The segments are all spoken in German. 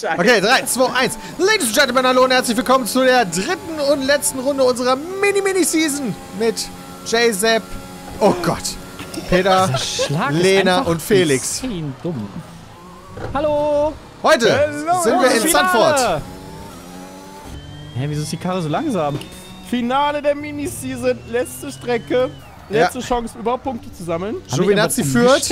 Scheiße. Okay, 3, 2, 1. Ladies and Gentlemen, hallo und herzlich willkommen zu der dritten und letzten Runde unserer Mini-Season mit Jay, Sepp, oh Gott, Peter, Lena und Felix. Dumm. Hallo! Heute sind wir in Zandvoort. Hä, wieso ist die Karre so langsam? Finale der Mini-Season, letzte Strecke, letzte Chance, überhaupt Punkte zu sammeln. Giovinazzi führt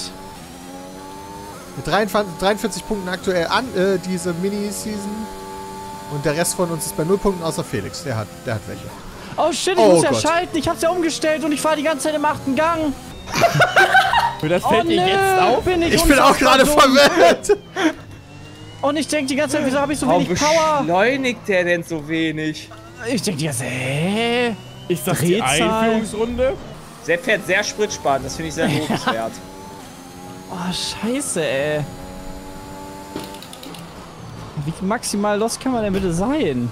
mit 43 Punkten aktuell an diese Mini-Season. Und der Rest von uns ist bei 0 Punkten, außer Felix. Der hat welche. Oh shit, ich muss ja schalten. Ich hab's ja umgestellt und ich fahre die ganze Zeit im 8. Gang. Das fällt dir jetzt auf? Ich bin auch gerade verwirrt. Und ich denke die ganze Zeit, wieso habe ich so wenig Power? Warum beschleunigt der denn so wenig? Ich denke die ganze Zeit, hä? Ist das die Einführungsrunde? Sepp fährt sehr spritsparend, das finde ich sehr lobenswert. Oh, scheiße, ey. Wie maximal los kann man denn bitte sein?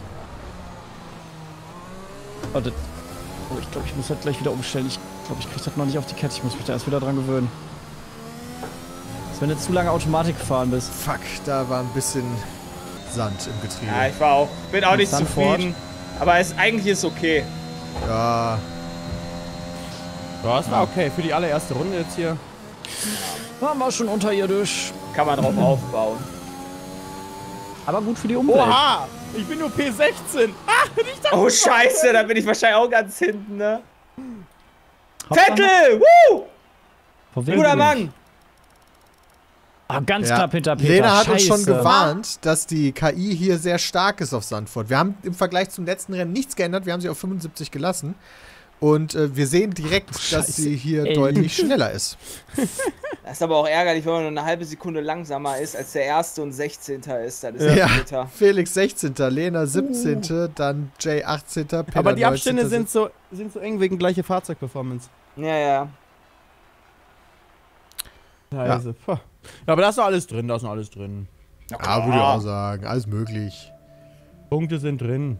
Oh, ich glaube, ich muss halt gleich wieder umstellen. Ich glaube, ich kriege das noch nicht auf die Kette. Ich muss mich da erst wieder dran gewöhnen. Das ist, wenn du zu lange Automatik gefahren bist. Fuck, da war ein bisschen Sand im Getriebe. Ja, ich bin auch nicht zufrieden. Aber eigentlich ist es okay. Ja. Ja, das war okay. Für die allererste Runde jetzt hier. Waren wir schon unterirdisch. Kann man drauf aufbauen. Aber gut für die Umwelt. Oha! Ich bin nur P16. Ah, nicht Oh Scheiße, da bin ich wahrscheinlich auch ganz hinten, ne? Vettel! Woo! Guter Mann! Ah, ganz knapp hinter Peter. Lena hat uns schon gewarnt, dass die KI hier sehr stark ist auf Zandvoort. Wir haben im Vergleich zum letzten Rennen nichts geändert. Wir haben sie auf 75 gelassen. Und wir sehen direkt, dass sie hier deutlich schneller ist. Das ist aber auch ärgerlich, wenn man nur eine halbe Sekunde langsamer ist, als der Erste und 16. ist. Das ist ja bitter. Felix 16., Lena 17., dann Jay 18., Peter aber die 19. Abstände sind so eng wegen gleiche Fahrzeugperformance. Ja. Ja, aber da ist noch alles drin, Ja, würde ich auch sagen. Alles möglich. Punkte sind drin.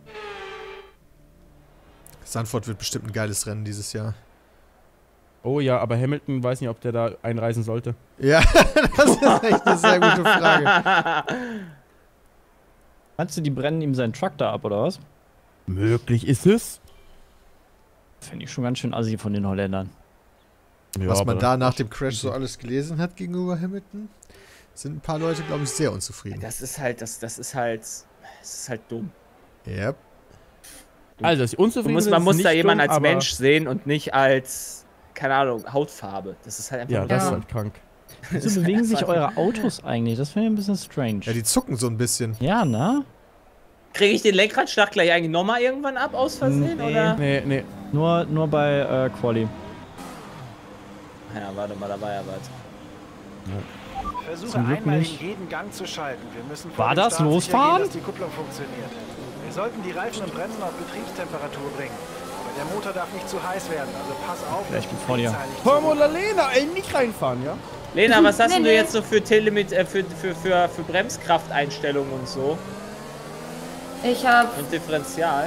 Zandvoort wird bestimmt ein geiles Rennen dieses Jahr. Oh ja, aber Hamilton weiß nicht, ob der da einreisen sollte. Ja, das ist echt eine sehr gute Frage. Meinst du, die brennen ihm seinen Truck da ab, oder was? Möglich ist es. Finde ich schon ganz schön assi von den Holländern. Ja, was man da nach dem Crash so alles gelesen hat gegenüber Hamilton, sind ein paar Leute, glaube ich, sehr unzufrieden. Das ist halt dumm. Yep. Also, das unzufrieden man muss da jemanden dumm, als Mensch sehen und nicht als, keine Ahnung, Hautfarbe. Das ist halt einfach ja, das ist halt krank. Wieso bewegen sich eure Autos eigentlich? Das finde ich ein bisschen strange. Ja, die zucken so ein bisschen. Ja, ne? Kriege ich den Lenkradschlag gleich eigentlich nochmal irgendwann ab, aus Versehen, oder? Nee. Nur bei Quali. Ja, warte mal, da war ja was. Versuche einmal in jeden Gang zu schalten. Wir müssen war das losfahren? dass die Kupplung funktioniert. Wir sollten die Reifen und Bremsen auf Betriebstemperatur bringen. Aber der Motor darf nicht zu heiß werden, also pass auf. Ja, ich bin vor dir. Formula Lena, nicht reinfahren, ja? Lena, was hast du jetzt so für für Bremskrafteinstellungen und so? Ich habe Und Differential?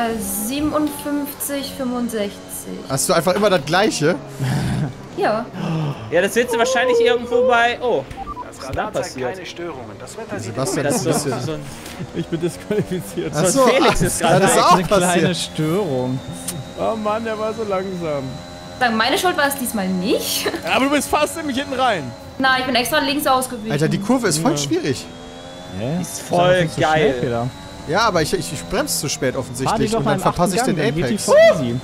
57, 65. Hast du einfach immer das Gleiche? Ja. Ja, das wird sie wahrscheinlich irgendwo bei... Oh, Das Radar zeigt keine Störungen. Das Wetter sieht Sebastian das ist ist ein bisschen... so ein Ich bin disqualifiziert. So ein Felix ist gerade das ist auch eine kleine passiert. Störung. Oh Mann, der war so langsam. Sagen, meine Schuld war es diesmal nicht. Aber du bist fast nämlich hinten rein. Nein, ich bin extra links ausgewichen. Alter, die Kurve ist voll schwierig. Hä? ist voll geil. Peter. Ja, aber ich bremse zu spät Fahr die offensichtlich doch und mal dann im verpasse ich 8. den Gang, dann geht die Apex. voll easy.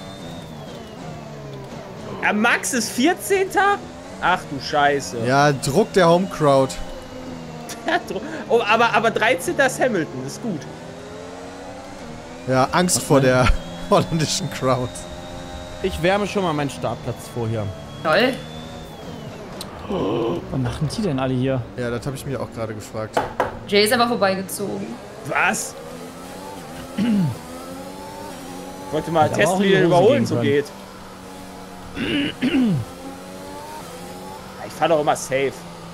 Max ist 14. Ach du Scheiße. Ja, Druck der Homecrowd. Oh, aber 13. ist Hamilton, ist gut. Ja, Angst vor der holländischen Crowd. Ich wärme schon mal meinen Startplatz vorher. Toll. Was machen die denn alle hier? Ja, das habe ich mich auch gerade gefragt. Jay ist einfach vorbeigezogen. Was? Ich wollte mal Hätte aber testen, auch in wie die der Hose Überholen gehen so können. geht. Ich fahr doch immer safe.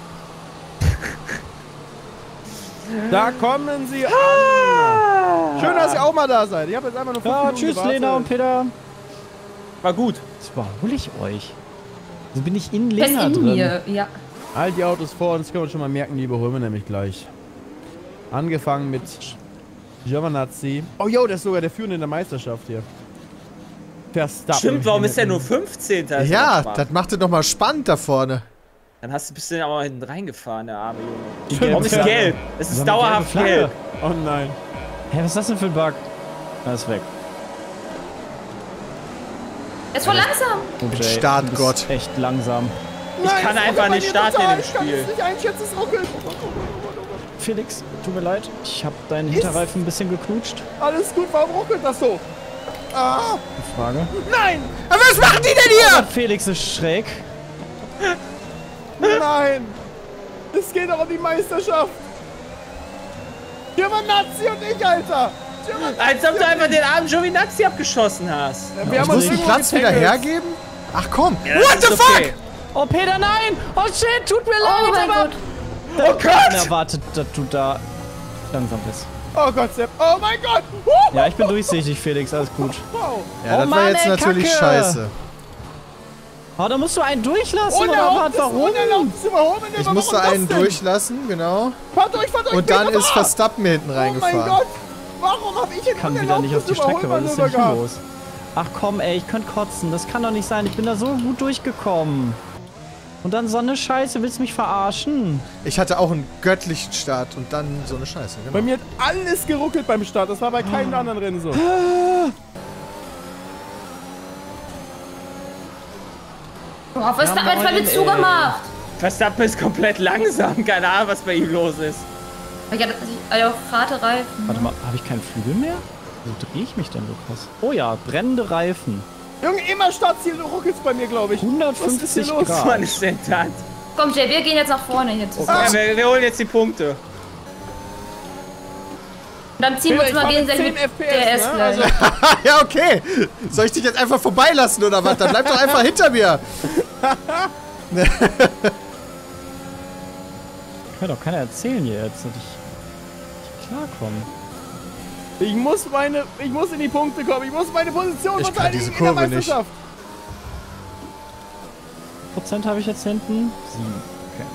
Da kommen sie an. Schön, dass ihr auch mal da seid. Ich habe jetzt einfach nur 5 Ja, Minuten tschüss gewartet. Lena und Peter. War gut. Was überhole ich euch? So bin ich in Der ist Lena in drin. mir, ja. All die Autos vor uns können wir schon mal merken, die überholen wir nämlich gleich. Angefangen mit Giovinazzi. Oh jo, der ist sogar der Führende in der Meisterschaft hier. Verstappen. Stimmt, warum ist der nur 15.? Ja, das macht es nochmal spannend da vorne. Dann bist du aber hinten reingefahren, der arme Junge. Warum ist gelb? Es ist dauerhaft gelb. Oh nein. Hä, was ist das denn für ein Bug? Er ist weg. Er ist voll langsam. Oh, Jay, Startgott. du bist echt langsam. Ich kann einfach nicht starten in dem Spiel. Ich nicht einschätzen, es ruckelt. Felix, tut mir leid. Ich habe deinen Hinterreifen ein bisschen geknutscht. Alles gut, warum ruckelt das so? Ah, Die Frage. nein! Aber was machen die denn hier? Felix ist schräg. Nein! Es geht doch um die Meisterschaft! Giovinazzi und ich, Alter! Als ob du einfach den armen Giovinazzi abgeschossen hast. Wir Ich haben muss uns den irgendwo Platz wieder getangelt. hergeben? Ach komm. Ja, das What ist the fuck? okay. Oh, Peter, nein! Oh, shit, tut mir Oh leid, mein aber... Gott. Oh Gott! Unerwartet, dass du da langsam bist. Oh Gott, Sepp. Oh mein Gott! Ja, ich bin durchsichtig, Felix, alles gut. Wow. Ja, Oh das war Mann, jetzt ey, natürlich Kacke. scheiße. Oh, da musst du einen durchlassen, oder Unerlaubtes, was? Warum? unerlaubtes Überholen. Ich musste einen durchlassen, genau. Fahr durch, Und dann Peter, ist fahr! Verstappen mir hinten Oh mein reingefahren. Gott! Warum habe ich ein Kann wieder nicht auf die Strecke, was ist denn hier gehabt? los? Ach komm, ey, ich könnte kotzen. Das kann doch nicht sein. Ich bin da so gut durchgekommen. Und dann so eine Scheiße. Willst du mich verarschen? Ich hatte auch einen göttlichen Start und dann so eine Scheiße. Genau. Bei mir hat alles geruckelt beim Start. Das war bei keinem anderen Rennen so. Boah, was hat mein Fall zugemacht? Verstappen ist komplett langsam. Keine Ahnung, was bei ihm los ist. Ja, also harte Reifen. Warte mal, habe ich keinen Flügel mehr? Wo drehe ich mich denn, Lukas? Oh ja, brennende Reifen. Junge, immer Startziel ruckelt's bei mir, glaube ich. 150 los? Grad. Was ist denn das? Komm, Jay, wir gehen jetzt nach vorne hier zusammen. Ja, wir holen jetzt die Punkte. Und dann ziehen wir uns Ich mal fahr mit gegenseitig 10 mit FPS, der S ne? gleich. Also- Ja, okay. Soll ich dich jetzt einfach vorbeilassen oder was? Dann bleib doch einfach hinter mir. Kann doch keiner erzählen hier jetzt, dass ich klarkomme. Ich muss in die Punkte kommen. Ich muss meine Position Ich kann verteidigen diese in der Kurve nicht. Meisterschaft. Prozent habe ich jetzt hinten? 7. Okay.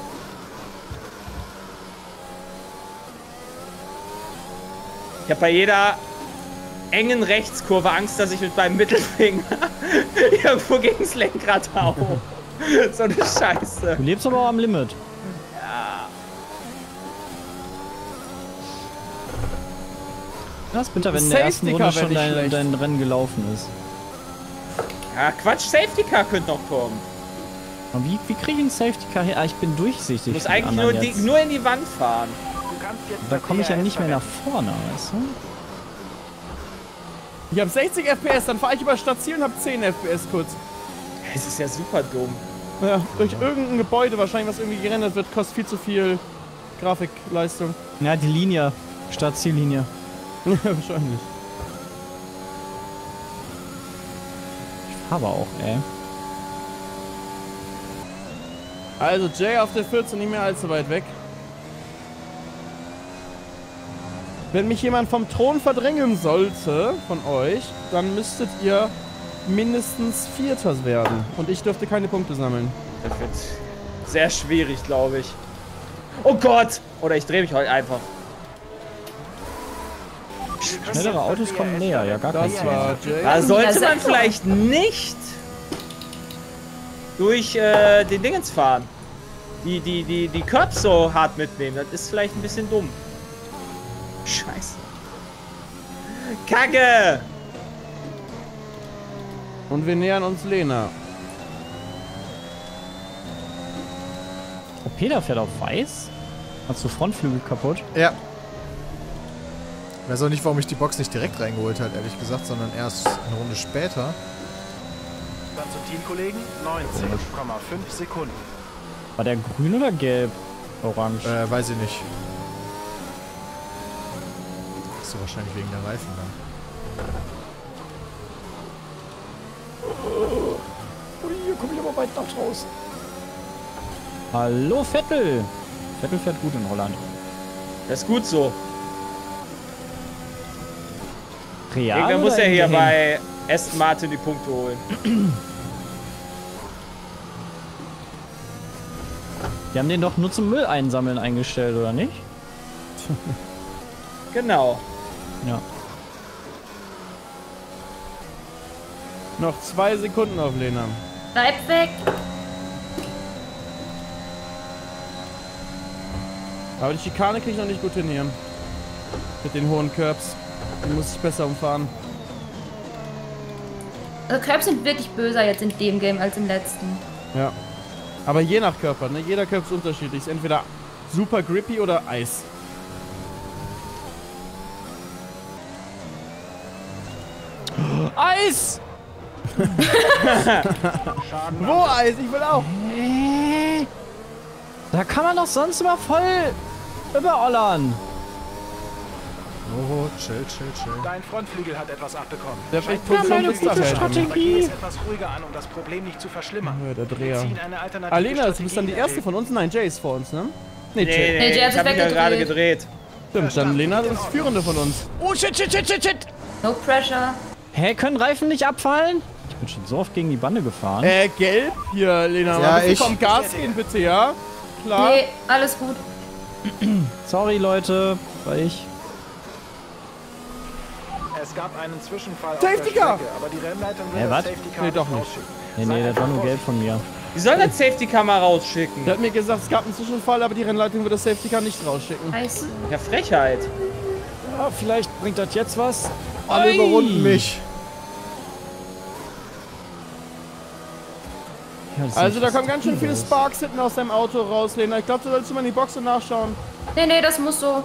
Ich habe bei jeder engen Rechtskurve Angst, dass ich mit meinem Mittelfinger irgendwo gegen das Lenkrad hau. So eine Scheiße. Du lebst aber auch am Limit. Das ist bitter, wenn in der ersten Safety Runde Car schon wär nicht schlecht. dein Rennen gelaufen ist. Ja, Quatsch, Safety Car könnte noch kommen. Und wie kriege ich einen Safety Car her? Ah, ich bin durchsichtig. Du musst für die eigentlich anderen jetzt. nur in die Wand fahren. Du kannst jetzt Da das komme ich ja DRS nicht mehr nach verwenden. vorne, weißt du? Ich habe 60 FPS, dann fahre ich über Stadtziel und habe 10 FPS kurz. Es ist ja super dumm. Ja, durch irgendein Gebäude wahrscheinlich, was irgendwie gerendert wird, kostet viel zu viel Grafikleistung. Ja, die Linie. Start-Ziellinie. Ja, wahrscheinlich. Aber auch, ey. Also Jay auf der 14 nicht mehr allzu weit weg. Wenn mich jemand vom Thron verdrängen sollte, von euch, dann müsstet ihr mindestens Vierter werden. Und ich dürfte keine Punkte sammeln. Das wird sehr schwierig, glaube ich. Oh Gott! Oder ich drehe mich heute einfach. Schnellere Autos kommen näher, ja, gar kein Das Thema. war Jay. Da sollte sehr man klar. vielleicht nicht durch den Dingens fahren. Die Curbs so hart mitnehmen. Das ist vielleicht ein bisschen dumm. Scheiße. Kacke! Und wir nähern uns Lena. Oh, Peter fährt auf weiß? Hast du Frontflügel kaputt? Ja. Ich weiß auch nicht, warum ich die Box nicht direkt reingeholt habe, ehrlich gesagt, sondern erst eine Runde später. Dann zum Teamkollegen 19,5 Sekunden. War der grün oder gelb? Orange. Weiß ich nicht. Ist so wahrscheinlich wegen der Reifen dann. Ui, hier komme ich aber weit nach draußen. Hallo Vettel! Vettel fährt gut in Holland. Das ist gut so. Real Irgendwann muss oder ja hier in bei Aston Martin die Punkte holen. Die haben den doch nur zum Müll einsammeln eingestellt, oder nicht? Genau. Ja. Noch 2 Sekunden auf Lena. Bleib weg. Aber die Schikane kriege ich noch nicht gut hin hier. Mit den hohen Curbs. Die muss ich besser umfahren. Also Curbs sind wirklich böser jetzt in dem Game als im letzten. Ja. Aber je nach Körper, ne? Jeder Körper ist unterschiedlich. Ist entweder super grippy oder Eis. Eis! Wo Eis? Ich will auch. Da kann man doch sonst immer voll überollern. Oh, chill. Dein Frontflügel hat etwas abbekommen. Der vielleicht Ja, meine gute Strategie. Strategie. Es etwas ruhiger an, um das Problem nicht zu verschlimmern. Ja, der Wir Dreher. ziehen eine alternative Alena, du bist dann die Strategie erste in von uns? Nein, Jay ist vor uns, ne? Nee, Jay. Nee, Jay hat ich sich hab mich ja weggedreht. gerade gedreht. Stimmt, dann Lena ist Führende von uns. Oh, shit. No pressure. Hä, können Reifen nicht abfallen? Ich bin schon so oft gegen die Bande gefahren. Gelb? Hier, Lena, Ja, mal bitte ich. vom Gas gehen, bitte, ja? Klar. Nee, alles gut. Sorry, Leute, war ich. Es gab einen Zwischenfall auf Safety der Car! Strecke, aber die Rennleitung will Hä, das was? Safety Car Nee, doch nicht. rausschicken. Nee, das war nur gelb von mir. Wie soll das Safety Car mal rausschicken? Der hat mir gesagt, es gab einen Zwischenfall, aber die Rennleitung wird das Safety Car nicht rausschicken. Nice. Ja, Frechheit. Ja, vielleicht bringt das jetzt was. Alle überrunden mich. Ja, das Also ist da nicht kommen ganz schön viele Sparks hinten aus deinem Auto raus, Lena. Ich glaube, du solltest mal in die Box und nachschauen. Nee, das muss so.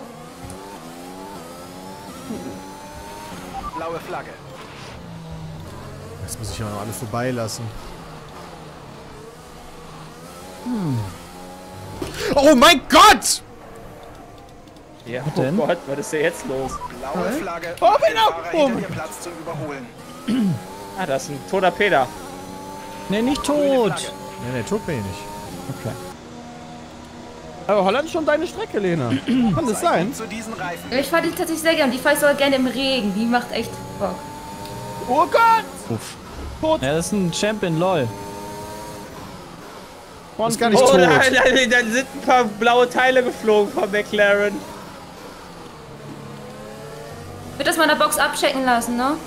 Blaue Flagge. Jetzt muss ich ja noch alle vorbeilassen. Oh mein Gott! Ja, Was oh denn? Gott, was ist denn jetzt los? Blaue Flagge. Oh, um den genau. Fahrer hinter dir Platz zu überholen. Ah, das ist ein toter Peter. Nee, nicht Grüne tot. Flagge. Nee, tut mir nicht. Okay. Aber Holland ist schon deine Strecke, Lena. Kann das sein? Zu diesen Reifen. Ich fahre die tatsächlich sehr gerne. Die fahre ich sogar gerne im Regen. Die macht echt Bock. Oh Gott! Uff. Tot. Ja, das ist ein Champion, lol. Das ist gar nicht Oh tot. nein, dann sind ein paar blaue Teile geflogen von McLaren. Ich würde das mal in der Box abchecken lassen, ne?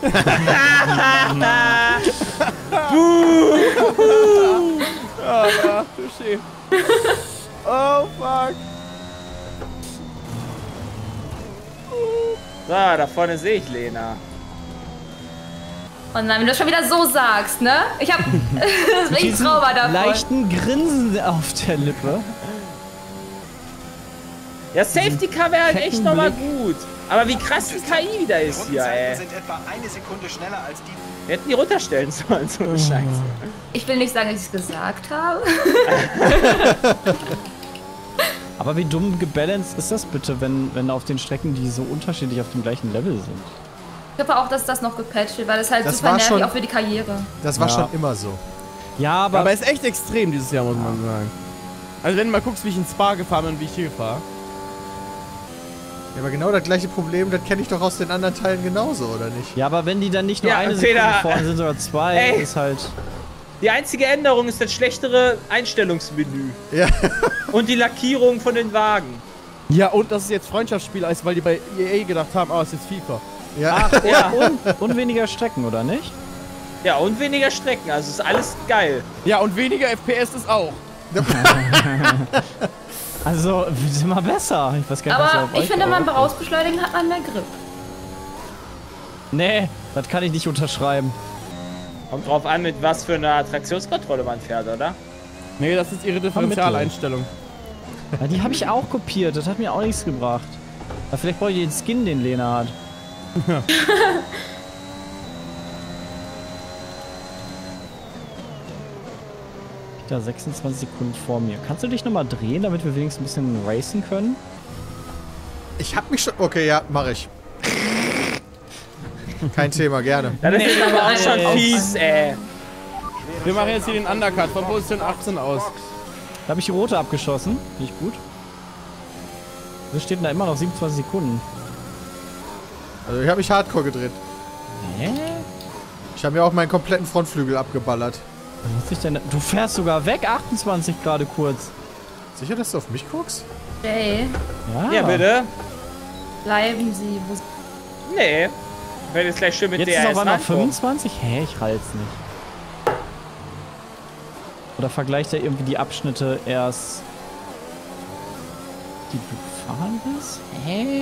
Ah, touché. Oh fuck. So, da vorne sehe ich Lena. Oh nein, wenn du das schon wieder so sagst, ne? Ich hab das bin ich Diesen Trauma davon. leichten Grinsen auf der Lippe. Ja, Safety Car wäre halt echt nochmal Blick. gut. Aber wie krass die KI wieder Die ist hier, Rundenzeiten ey. sind etwa eine Sekunde schneller als die. Wir hätten die runterstellen sollen, so eine Scheiße. Ich will nicht sagen, dass ich es gesagt habe. Aber wie dumm gebalanced ist das bitte, wenn auf den Strecken, die so unterschiedlich auf dem gleichen Level sind? Ich hoffe auch, dass das noch gepatcht wird, weil das halt Das super war nervig, schon- auch für die Karriere. Das war Ja. schon immer so. Ja, aber Aber ist echt extrem dieses Jahr, muss man sagen. Also wenn du mal guckst, wie ich in Spa gefahren bin und wie ich hier fahre. Ja, aber genau das gleiche Problem, das kenne ich doch aus den anderen Teilen genauso, oder nicht? ja, aber wenn die dann nicht nur Ja, eine Peter, Sekunde vorne sind, sondern zwei, ey. ist halt... Die einzige Änderung ist das schlechtere Einstellungsmenü. Ja. Und die Lackierung von den Wagen. Ja, und dass es jetzt Freundschaftsspiel ist, weil die bei EA gedacht haben, oh, es ist jetzt FIFA. Ja. Ja, Und weniger Strecken, oder nicht? ja, und weniger Strecken. Also ist alles geil. Ja, und weniger FPS ist auch. Also, wir sind mal besser. Ich weiß gar nicht, was Aber auf ich euch finde, beim drauf ist. Vorausbeschleunigen hat man mehr Grip. Nee, das kann ich nicht unterschreiben. Kommt drauf an, mit was für einer Traktionskontrolle man fährt, oder? Nee, das ist ihre Differentialeinstellung. Ja, die habe ich auch kopiert. Das hat mir auch nichts gebracht. Aber vielleicht brauche ich den Skin, den Lena hat. Da 26 Sekunden vor mir. Kannst du dich nochmal drehen, damit wir wenigstens ein bisschen racen können? Ich hab mich schon... Okay, ja, mache ich. Kein Thema, gerne. Das ist jetzt aber auch schon fies, ey. Wir machen jetzt hier den Undercut von Position 18 aus. Da habe ich die rote abgeschossen. Nicht gut. Wir stehen da immer noch 27 Sekunden. Also ich habe mich hardcore gedreht. Hä? Ich habe mir auch meinen kompletten Frontflügel abgeballert. Was muss ich denn? Du fährst sogar weg, 28 gerade kurz. Sicher, dass du auf mich guckst? Jay, Ja, bitte. bleiben Sie. Wo Nee. Ich werde jetzt gleich schön mit Jetzt DRS ist auf einmal reinkommen. 25? Hä, ich rall's nicht. Oder vergleicht er irgendwie die Abschnitte erst, die du gefahren bist? Hä?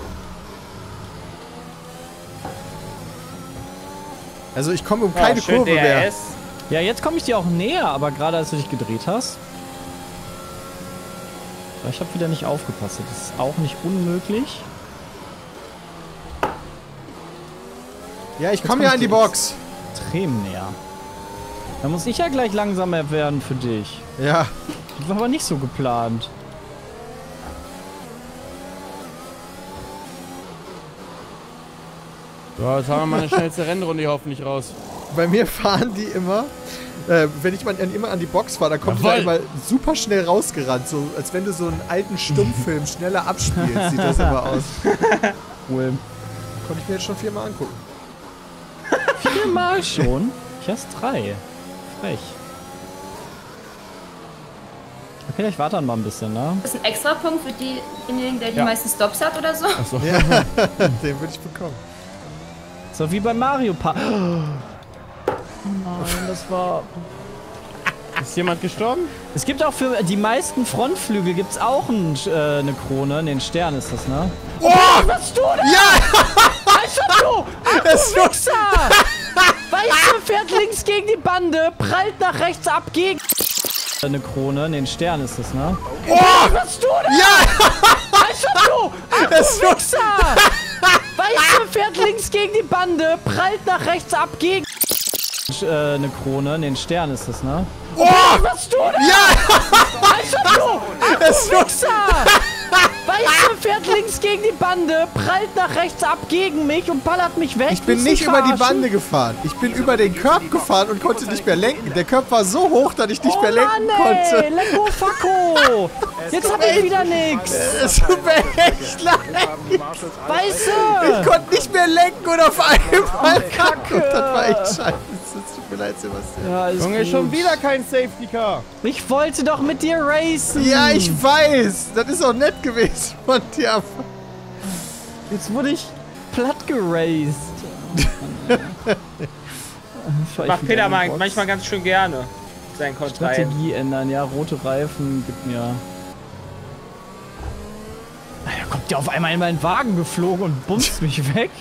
Also ich komme um Ja, keine schön Kurve mehr. DRS. Ja, jetzt komme ich dir auch näher, aber gerade als du dich gedreht hast. Ich habe wieder nicht aufgepasst. Das ist auch nicht unmöglich. Ja, ich komme ja an die Box. Extrem näher. Da muss ich ja gleich langsamer werden für dich. Ja. Das war aber nicht so geplant. So, jetzt haben wir mal eine schnellste Rennrunde hier hoffentlich raus. Bei mir fahren die immer, wenn ich immer an die Box fahre, dann kommt die da immer super schnell rausgerannt. So, als wenn du so einen alten Stummfilm schneller abspielst, sieht das immer aus. Cool. Konnte ich mir jetzt schon 4-mal angucken. 4-mal schon? Ich erst 3. Frech. Okay, ich warte dann mal ein bisschen, ne? ist ein Extrapunkt für denjenigen, der die meisten Stops hat oder so? Achso. Ja, den würde ich bekommen. So wie bei Mario Party. Oh nein, das war... Ist jemand gestorben? Es gibt auch für die meisten Frontflügel gibt's auch eine Krone. Ne, einen Stern ist das, ne? Oh! Was du da? Ja! Alter, du! Das Du Wichser! Weiße fährt links gegen die Bande, prallt nach rechts ab gegen... Eine Krone, ne, ein Stern ist das, ne? Oh! Was du da? Ja! Alter, du! Das Wichser! Weiße fährt links gegen die Bande, prallt nach rechts ab gegen... eine Krone, ne, ein Stern ist das, ne? Oh! Was du da? Ja! Alter, du! Das Wichser! Weiße fährt links gegen die Bande, prallt nach rechts ab gegen mich und ballert mich weg. Ich bin Willst du nicht mich über die verarschen? Bande gefahren. Ich bin über den Curb gefahren und konnte nicht mehr lenken. Der Curb war so hoch, dass ich nicht mehr lenken konnte. Ey, Lecko Facko! Jetzt hab ich wieder nix. Es tut mir echt leid. Weiße! Ich konnte nicht mehr lenken und auf einmal Kacke. Und das war echt scheiße. Es tut mir leid, Sebastian. Ja, ist Junge, gut. schon wieder kein Safety Car. Ich wollte doch mit dir racen. Ja, ich weiß. Das ist auch nett gewesen von dir. Jetzt wurde ich platt geraced. Macht Peter manchmal ganz schön gerne. Sein Kontrahent. Strategie ändern, ja. Rote Reifen gibt mir... Da kommt der auf einmal in meinen Wagen geflogen und bumst mich weg.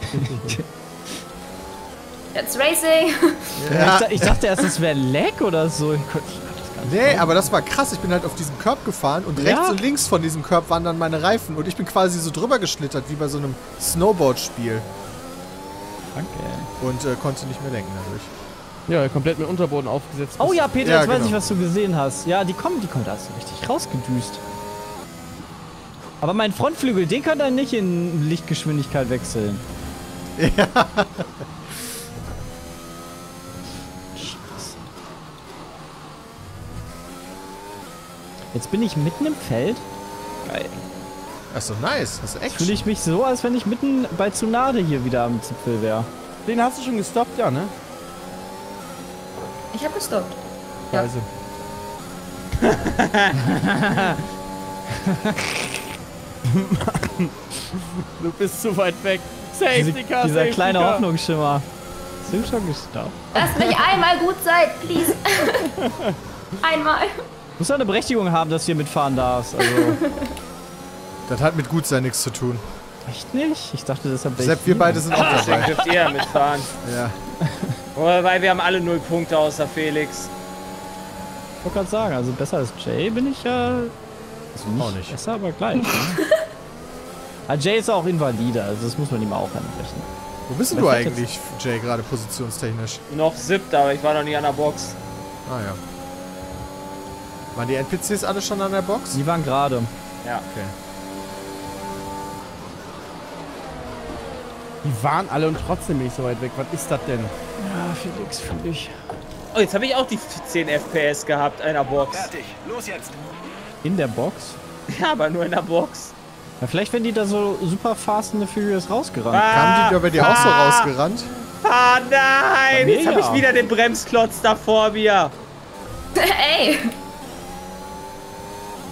Jetzt Racing. Ja. Ich dachte erst, es wäre ein Lag oder so. Ich konnte das gar nicht Nee, aber das war krass. Ich bin halt auf diesem Curb gefahren und rechts Ja. und links von diesem Curb waren dann meine Reifen und ich bin quasi so drüber geschlittert, wie bei so einem Snowboard-Spiel. Danke. Und konnte nicht mehr lenken dadurch. Ja, komplett mit Unterboden aufgesetzt. Oh ja, Peter, Ja, jetzt weiß genau. ich, was du gesehen hast. Ja, die kommt da so richtig rausgedüst. Aber mein Frontflügel, den kann er nicht in Lichtgeschwindigkeit wechseln. Ja. Scheiße. Jetzt bin ich mitten im Feld. Geil. Das ist doch nice. Das ist echt Fühle ich mich so, als wenn ich mitten bei Tsunade hier wieder am Zipfel wäre. Den hast du schon gestoppt, ja, ne? Ich hab gestoppt. Ja. Scheiße. Du bist zu weit weg. Safety Car, Dieser Safety kleine Car. Hoffnungsschimmer. Sind schon gestoppt. Lasst mich einmal gut sein, please. Einmal. Muss ja eine Berechtigung haben, dass du hier mitfahren darfst. Also, Das hat mit Gutsein nichts zu tun. echt nicht? Ich dachte, deshalb wäre Sepp, wir beide sind auch Deswegen dabei. dürft ihr ja mitfahren. Ja. Weil wir haben alle 0 Punkte außer Felix. Ich wollte gerade sagen, also besser als Jay bin ich ja... Also nicht, Auch nicht. besser, aber gleich. Ne? Jay ist auch Invalide, also das muss man ihm auch anrechnen. Wo bist denn du eigentlich, Jay, gerade positionstechnisch? Noch 7, aber ich war noch nie an der Box. Ah ja. Waren die NPCs alle schon an der Box? Die waren gerade. Ja. Okay. Die waren alle und trotzdem nicht so weit weg. Was ist das denn? Ja, Felix, fühl ich. Oh, jetzt habe ich auch die 10 FPS gehabt in der Box. Fertig. Los jetzt. In der Box? Ja, aber nur in der Box. Ja, vielleicht wenn die da so super Fast and the Furious rausgerannt. Kamen die da bei dir auch so rausgerannt? Ah, nein! Bei Jetzt mir habe ja. ich wieder den Bremsklotz da vor mir. Ey.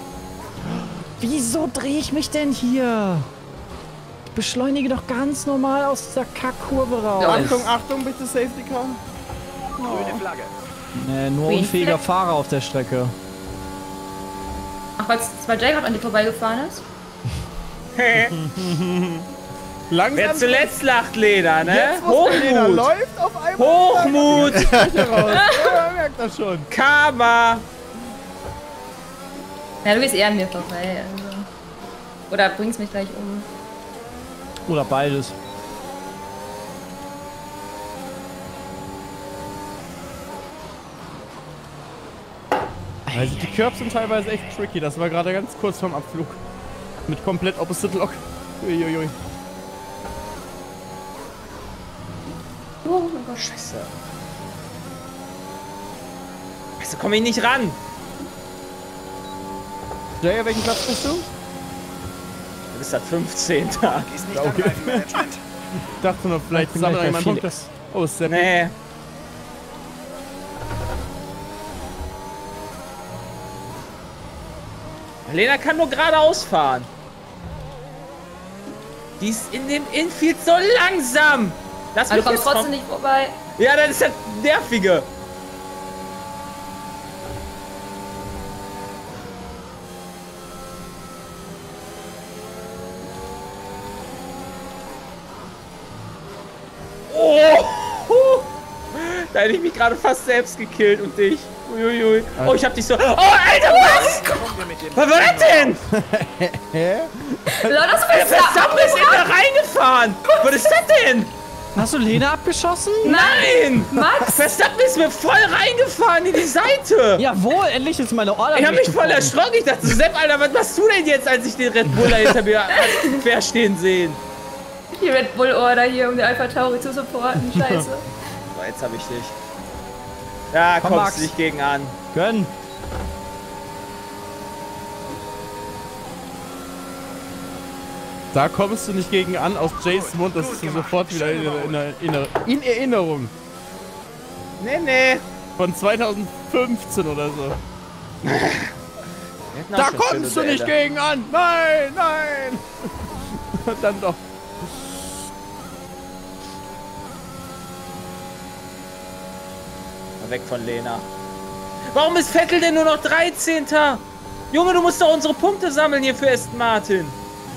Wieso drehe ich mich denn hier? Ich beschleunige doch ganz normal aus dieser Kackkurve raus. Achtung, Achtung, bitte Safety Car. Grüne Flagge. Nee, nur Green unfähiger Flag? Fahrer auf der Strecke. Ach, weil Jay gerade an dir vorbeigefahren ist? Langsam. Wer zuletzt lacht, Lena, ne? Jetzt, wo Lena Hochmut! läuft, auf einmal. Hochmut! Raus. Ja, merkt das schon. Karma! Ja, du gehst eher an mir vorbei. Also. Oder bringst mich gleich um. Oder beides. Also die Curbs sind teilweise echt tricky. Das war gerade ganz kurz vorm Abflug. Mit komplett Opposite Lock. Uiuiui. Oh mein Gott. Scheiße. Scheiße, komm ich nicht ran! Jay, welchen Platz bist du? Du bist halt 15. Gehst nicht okay. angreifen, Management. Ich dachte noch, vielleicht Ich bin sammelt gleich bei jemand Felix. Punkte. Oh, Sepp. Nee. Lena kann nur geradeaus fahren. Die ist in dem Infield so langsam. Lass Aber mich du kommst jetzt trotzdem nicht vorbei. Ja, das ist das Nervige. Oh! Da hätte ich mich gerade fast selbst gekillt und dich. Uiuiui. Oh, ich hab dich so. Oh, Alter, was? Kommen wir mit dem Was war das denn? Hä? Leute, das Der ist Verstappen ist in da reingefahren. Was ist das denn? Hast du Lena abgeschossen? Nein! Max! Verstappen ist mir voll reingefahren in die Seite. Jawohl, endlich ist meine Order. Ich hab mich voll erschrocken. Ich dachte, Sepp, Alter, was machst du denn jetzt, als ich den Red Bull da hinter mir quer stehen sehen? Die Red Bull Order hier, um die Alpha Tauri zu supporten. Scheiße. So, jetzt hab ich dich. Da Komm, kommst Max. du nicht gegen an. Gönn. Da kommst du nicht gegen an aus Jays Mund, das ist du sofort wieder in Erinnerung. Nee, nee. Von 2015 oder so. Wir hätten auch Da schon kommst du schöne nicht Duelle. gegen an! Nein, nein! Und dann doch. Mal weg von Lena. Warum ist Vettel denn nur noch 13. Junge, du musst doch unsere Punkte sammeln hier für Aston Martin.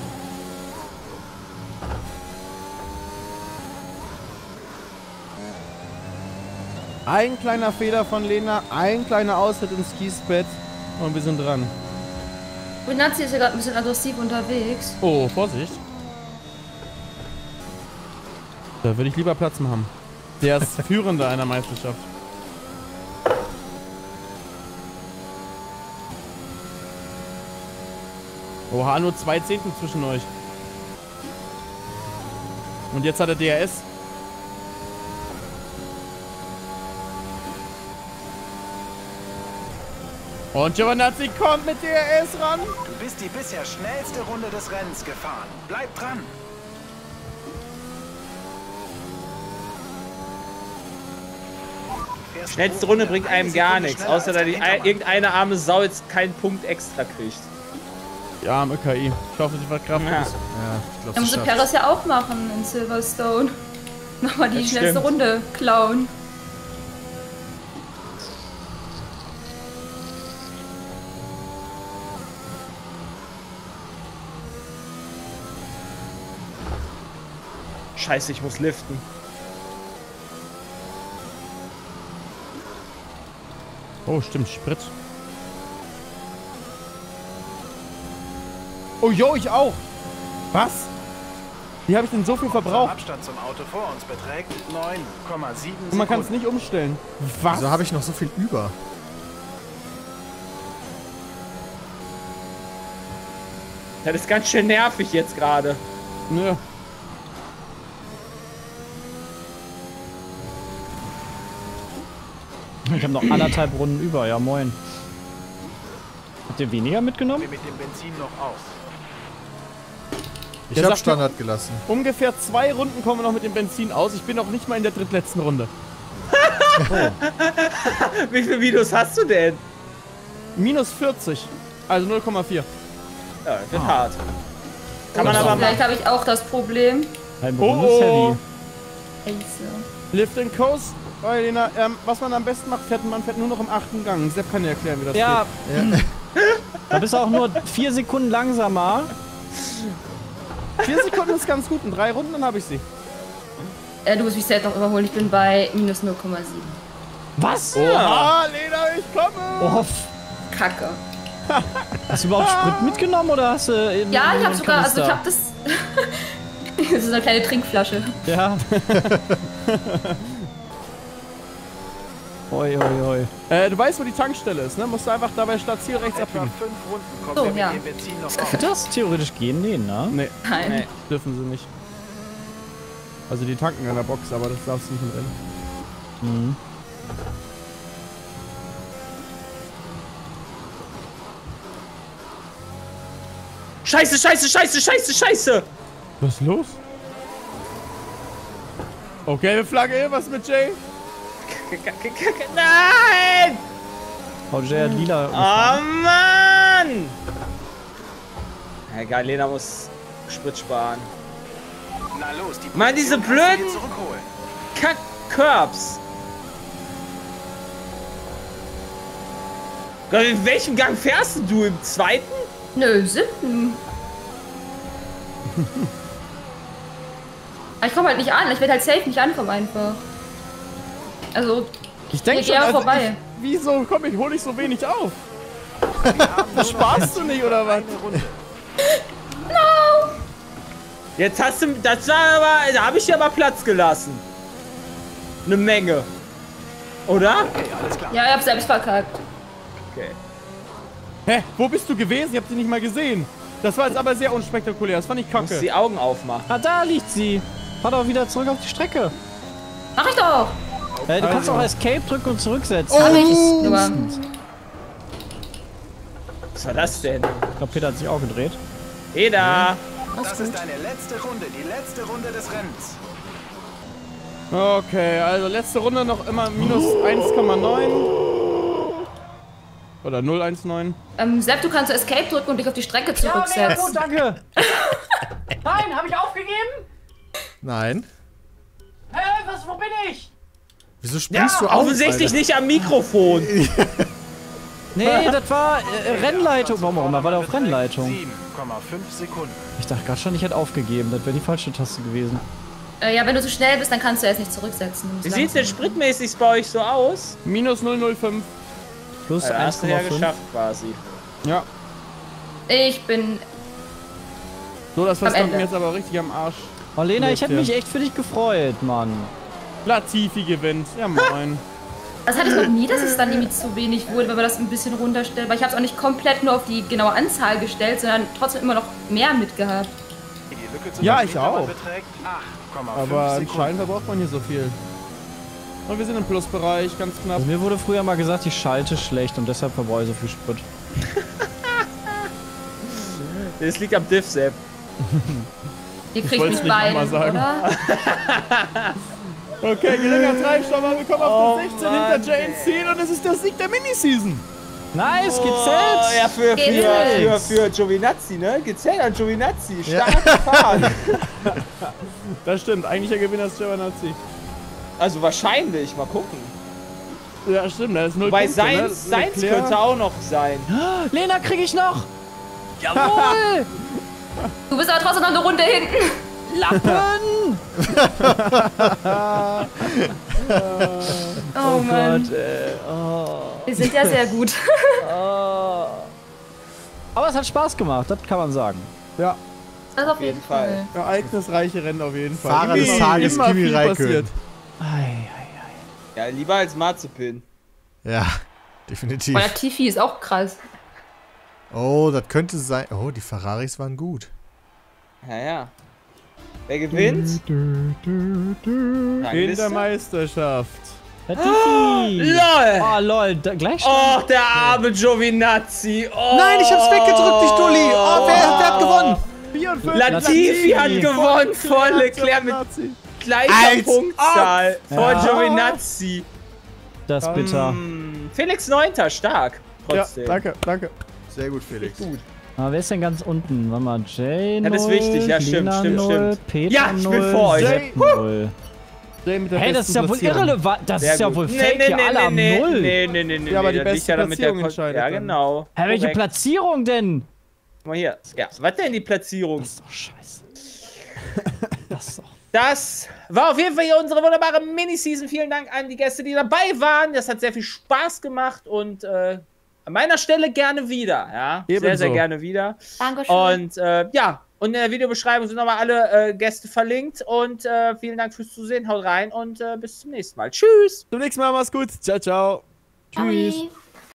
Ein kleiner Fehler von Lena, ein kleiner Ausritt ins Kiesbett und wir sind dran. Und Nazi ist ja gerade ein bisschen aggressiv unterwegs. Oh, Vorsicht. Da würde ich lieber Platz machen. Der ist Führender einer Meisterschaft. Oha, nur 2 Zehntel zwischen euch. Und jetzt hat er DRS. Und Giovanazzi kommt mit DRS ran. Du bist die bisher schnellste Runde des Rennens gefahren. Bleib dran. Du fährst Schnellste hoch Runde wieder bringt eine einem gar Sekunde nichts, schneller außer als dass der Hintermann. irgendeine arme Sau jetzt keinen Punkt extra kriegt. Ja, am ÖKI. Ich hoffe, sie verkraftet Ja. es. Ja, ich glaube, Da musste Perez ja auch machen in Silverstone. Nochmal die Das schnellste stimmt. Runde klauen. Scheiße, ich muss liften. Oh, stimmt, Sprit. Oh, jo, ich auch. Was? Wie habe ich denn so viel Der verbraucht? Abstand zum Auto vor uns beträgt 9,7 Und man kann es Sekunden. nicht umstellen. Was? Wieso habe ich noch so viel über? Das ist ganz schön nervig jetzt gerade. Nö. Ich habe noch 1,5 Runden über, ja moin. Habt ihr weniger mitgenommen? Wir mit dem Benzin noch aus. Ich Der habe sagt Standard gelassen. Ungefähr 2 Runden kommen wir noch mit dem Benzin aus. Ich bin noch nicht mal in der drittletzten Runde. Wie viele Videos hast du denn? Minus 40. Also 0,4. Ja, das wird hart. Kann man aber Vielleicht habe ich auch das Problem. Ein Runde Heavy. Scheiße. Lift and Coast. Oh, Elena, was man am besten macht, man fährt nur noch im 8. Gang. Sepp kann dir erklären, wie das Ja, geht. da bist du auch nur 4 Sekunden langsamer. 4 Sekunden ist ganz gut. In 3 Runden, dann habe ich sie. Du musst mich selbst noch überholen. Ich bin bei minus 0,7. Was? Oha, Lena, ich komme! Oh, Kacke. hast du überhaupt Sprit mitgenommen oder hast du... Ja, ich habe sogar, also ich habe das... Das ist eine kleine Trinkflasche. Ja. Oi, oi, oi. Du weißt, wo die Tankstelle ist, ne? Musst du einfach dabei statt Ziel rechts Etwa abbiegen. 5 Runden kommt So, er mit ja. dem Benzin noch Wird das theoretisch gehen? Nee, ne? Nee, Nein. Nee. dürfen sie nicht. Also die tanken in der Box, aber das darfst du nicht im Rennen. Mhm. Scheiße, scheiße, scheiße, scheiße, scheiße! Was ist los? Okay, Flagge, was mit Jay? Nein! Oh, Jay hat lila. Oh Mann! Egal, Lena muss Sprit sparen. Na los, die Mann, diese Position kannst du blöden dir zurückholen. Kack-Curbs. Gott, in welchem Gang fährst du? Im 2.? Nö, 7. Aber ich komme halt nicht an. Ich werde halt safe nicht ankommen einfach. Also, Ich denke ich schon, gehe also vorbei. wieso hole ich so wenig auf? Das sparst du nicht, oder was? Jetzt hast du... Das war aber... Da habe ich dir aber Platz gelassen. Eine Menge. Oder? Ja, ich hab selbst verkackt. Okay. Hä? Wo bist du gewesen? Ich hab sie nicht mal gesehen. Das war jetzt aber sehr unspektakulär. Das fand ich Du musst kacke. die Augen aufmachen. Ah, da liegt sie. Fahr doch wieder zurück auf die Strecke. Mach ich doch. Du kannst auch Escape drücken und zurücksetzen. Hab ich. Nur. Was war das denn? Ich glaube, Peter hat sich auch gedreht. Eda! Das ist deine letzte Runde, die letzte Runde des Rennens. Okay, also letzte Runde noch immer minus 1,9. Oder 0,19. Sepp, du kannst Escape drücken und dich auf die Strecke zurücksetzen. danke. Nein, habe ich aufgegeben? Nein. Wo bin ich? Wieso springst du auf, Offensichtlich Alter? nicht am Mikrofon. Nee, das war Rennleitung. Warum auch immer war der auf Rennleitung? 7,5 Sekunden. Ich dachte gerade schon, ich hätte aufgegeben. Das wäre die falsche Taste gewesen. Ja, wenn du zu schnell bist, dann kannst du erst nicht zurücksetzen. Du musst Wie sieht's denn langsam. spritmäßig bei euch so aus? Minus 0,05. Plus Ja, hast du ja 1,5. geschafft quasi. Ja. Ich bin... So, das Am verstanden Ende. jetzt aber richtig am Arsch. Oh, Lena, ich hätte Ja. mich echt für dich gefreut, Mann. Latifi gewinnt. Ja, moin. Das hatte ich noch nie, dass es dann irgendwie zu wenig wurde, wenn man das ein bisschen runterstellt. Weil ich habe es auch nicht komplett nur auf die genaue Anzahl gestellt, sondern trotzdem immer noch mehr mitgehabt. Die Lücke zu Ja, den ich Hintermann auch. beträgt 8,5 Aber Sekunden. anscheinend verbraucht man hier so viel. Und wir sind im Plusbereich, ganz knapp. Also mir wurde früher mal gesagt, ich schalte schlecht und deshalb verbrauche ich so viel Sprit. Das liegt am Diff, Sepp. Ihr kriegt wollt's mich nicht beiden, nochmal sagen. oder? Okay, geringer Treibstoff, wir kommen auf das 16 Mann, hinter Jay ins Ziel und es ist der Sieg der Miniseason. Nice, gezählt! Oh, ja, Gezählt. für Giovinazzi, ne? Gezählt an Giovinazzi. Stark gefahren. Das stimmt, eigentlich der Gewinner ist Giovanazzi. Also wahrscheinlich, mal gucken. Ja, stimmt, da ist 0 Wobei Punkte, ne? Seins Leclerc. könnte auch noch sein. Lena, krieg ich noch! Jawohl! Du bist aber trotzdem noch eine Runde hinten. Lappen! Oh, Mann. Gott, ey. Oh. Wir sind ja sehr gut. Aber es hat Spaß gemacht, das kann man sagen. Ja, Das auf jeden Fall. Fall. ereignisreiche Rennen auf jeden Fall. Fahrer des Tages, immer Kimi viel Räikkönen. passiert. Ja, lieber als Marzipin. Ja, definitiv. Euer Tifi ist auch krass. Oh, das könnte sein. Oh, die Ferraris waren gut. Ja, ja. Wer gewinnt? In der Rangliste? Meisterschaft. Latifi! LOL! Oh, lol, gleich schon. Oh, der arme Giovinazzi. Oh. Nein, ich hab's weggedrückt, nicht Dulli. Oh, wer hat gewonnen? 44. Latifi hat gewonnen vor Leclerc mit gleicher Als Punktzahl. Vor Ja. Giovinazzi. Das ist bitter. Felix 9. stark. Ja, Trotzdem. danke, danke. Sehr gut, Felix. Gut. Aber wer ist denn ganz unten? Warte mal, Jay 0, Das ist wichtig, ja, stimmt, Lena stimmt, 0, stimmt. Peter Ja, ich bin 0, vor euch. Sepp 0. Mit der Hey, das ist ja wohl besten Platzierung. irrelevant. Das Sehr ist ja gut. wohl fake hier, alle am 0. Nee. Ja, aber die das beste liegt ja damit Platzierung entscheidet Ja, dann. genau. Hä, welche Korrekt. Platzierung denn? Guck mal hier. Ja, was denn die Platzierung? Das ist doch scheiße. Das ist doch... Das war auf jeden Fall hier unsere wunderbare Mini-Season. Vielen Dank an die Gäste, die dabei waren. Das hat sehr viel Spaß gemacht und an meiner Stelle gerne wieder. Ja, Ebenso. sehr, sehr gerne wieder. Dankeschön. Und ja, und in der Videobeschreibung sind nochmal alle Gäste verlinkt. Und vielen Dank fürs Zusehen. Haut rein und bis zum nächsten Mal. Tschüss. Zum nächsten Mal, mach's gut. Ciao, ciao. Tschüss.